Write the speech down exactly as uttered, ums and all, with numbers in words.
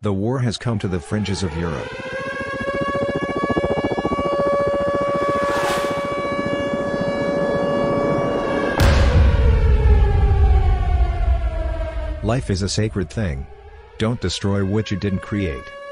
The war has come to the fringes of Europe. Life is a sacred thing. Don't destroy what you didn't create.